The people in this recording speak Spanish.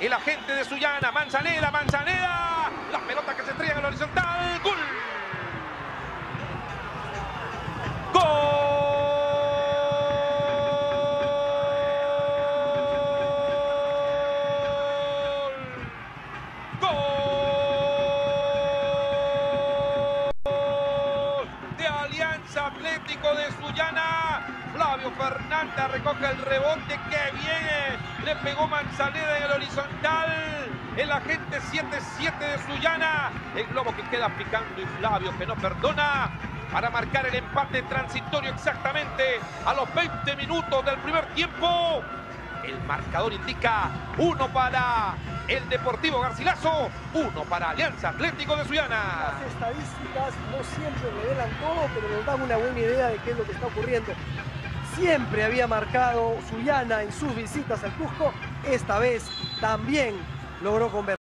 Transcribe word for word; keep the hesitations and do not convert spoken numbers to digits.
el agente de Sullana, Manzaneda, Manzaneda, la pelota que se estrella en el horizontal, ¡gol! ¡Gol! De Alianza Atlético de Sullana. Flavio Fernández recoge el rebote, que viene, le pegó Manzaneda en el horizontal. El agente siete siete de Sullana. El globo que queda picando y Flavio que no perdona para marcar el empate transitorio exactamente a los veinte minutos del primer tiempo. El marcador indica uno para el Deportivo Garcilaso, uno para Alianza Atlético de Sullana. Las estadísticas no siempre revelan todo, pero nos dan una buena idea de qué es lo que está ocurriendo. Siempre había marcado Sullana en sus visitas al Cusco, esta vez también logró convertir.